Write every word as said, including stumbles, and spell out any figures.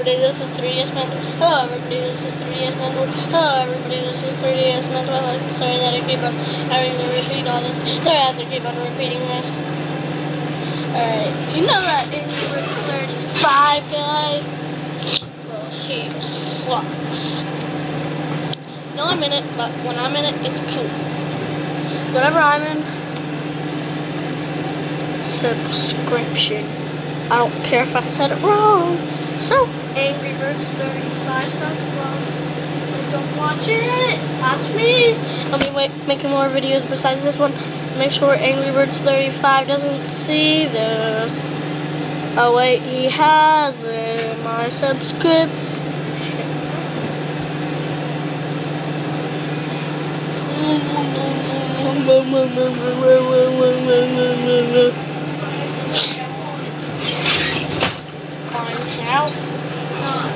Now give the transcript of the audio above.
everybody, this is three D S Mentor. Hello everybody, this is three D S Mentor. Hello everybody, this is three D S Mentor. I'm sorry that I keep on having to repeat all this. Sorry I have to keep on repeating this. Alright, you know that Angrybirds thirty-five guy? Well, he sucks. No, I'm in it, but when I'm in it, it's cool. Whatever I'm in, subscription. I don't care if I said it wrong. So, Angrybirds thirty-five sucks. Well, don't watch it. Watch me. I'll be wait, making more videos besides this one. Make sure Angrybirds thirty-five doesn't see this. Oh wait, he has it. My subscription. Out.